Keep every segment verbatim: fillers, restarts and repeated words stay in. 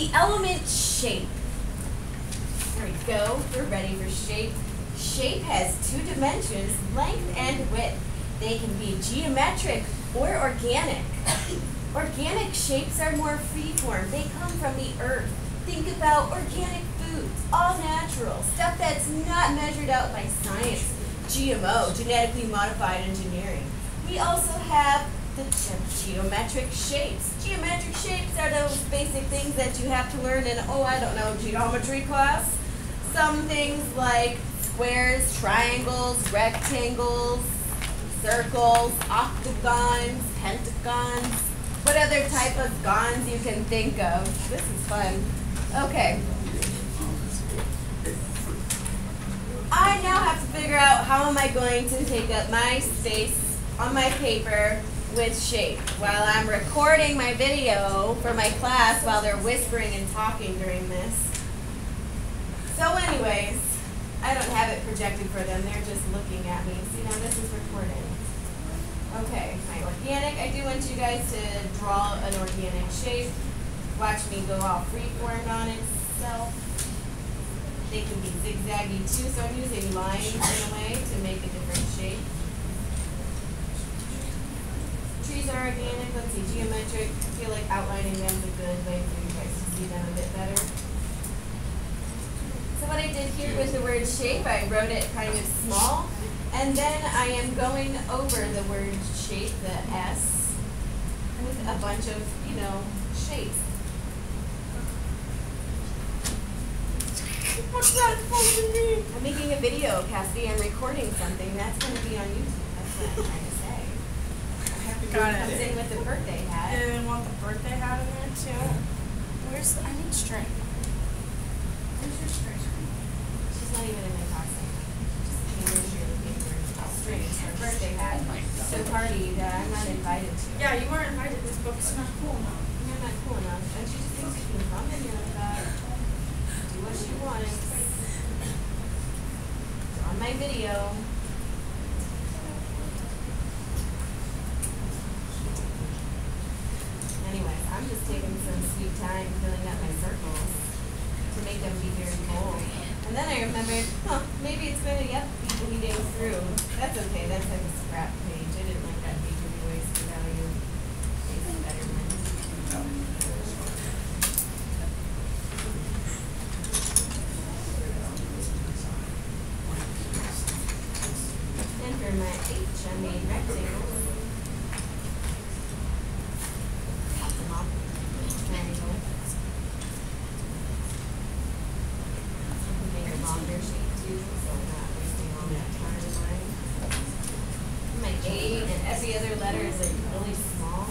the element shape. There we go, we're ready for shape. Shape has two dimensions, length and width. They can be geometric or organic. Organic shapes are more freeform. They come from the earth. Think about organic foods, all natural, stuff that's not measured out by science, G M O, genetically modified engineering. We also have the geometric shapes. Geometric shapes are those basic things that you have to learn in, oh, I don't know, geometry class. Some things like squares, triangles, rectangles, circles, octagons, pentagons, what other type of gons you can think of. This is fun. Okay. I now have to figure out how am I going to take up my space on my paper with shape while I'm recording my video for my class while they're whispering and talking during this. So anyways, I don't have it projected for them. They're just looking at me. See, now this is recording. Okay, my organic. I do want you guys to draw an organic shape. Watch me go all freeform on itself. They can be zigzaggy too, so I'm using lines in a way to make a different shape. Trees are organic. Let's see, geometric. I feel like outlining them is a good way for you guys to see them a bit better. So what I did here with the word shape, I wrote it kind of small, and then I am going over the word shape, the S, with a bunch of, you know, shapes. What's that supposed to mean? I'm making a video, Cassidy. I'm recording something. That's going to be on YouTube. That's what I'm trying to say. Got it. Comes in with the birthday hat. And I want the birthday hat in there too. Where's the, I need string. Where's your string? She's not even in my class. Just came in here looking for strings for a birthday hat. So party that I'm not invited to. Yeah, you weren't invited. This book's not cool enough. You're not cool enough. Don't you just think she can come in here like that? Do what she wants. It's on my video. Anyways, I'm just taking some sweet time filling up my circles to make them be very bold. And then I remembered, huh, maybe it's going to get people weeding through. That's okay, that's like a scrap page. I didn't like that page anyways for value. It's betterment. And for my H, I made rectangles. Longer shape too, so I'm not wasting all that part of mine. My A and every other letter is like really small.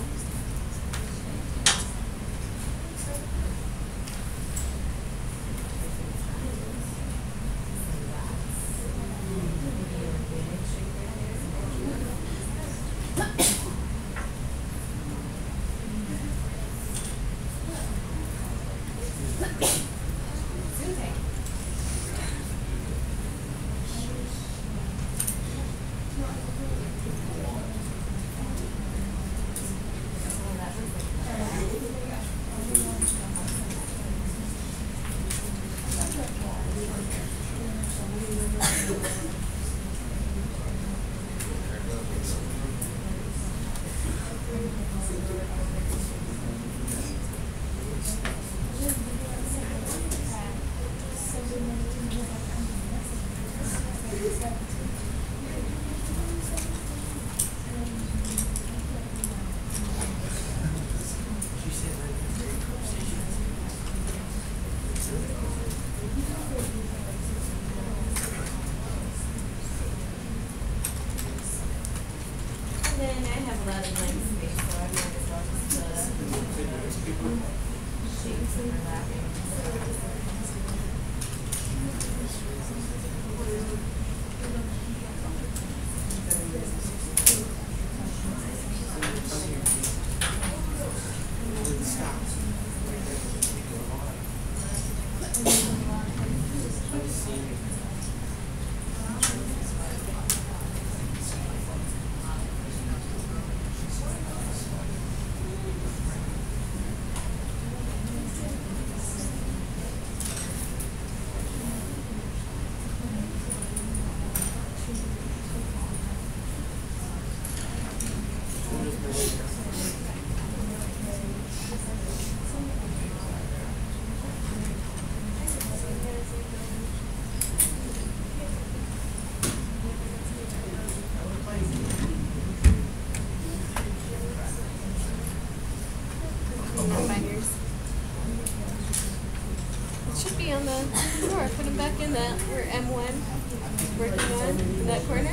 Then I have a lot of blank space, so I might as well just uh, shapes overlapping. already on the drawer. Put them back in that. Where M one working on in that corner.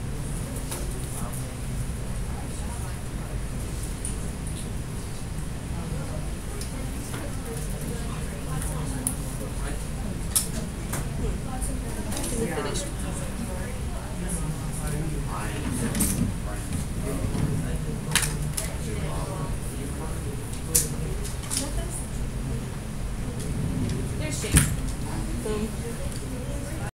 Finished. There's Shane.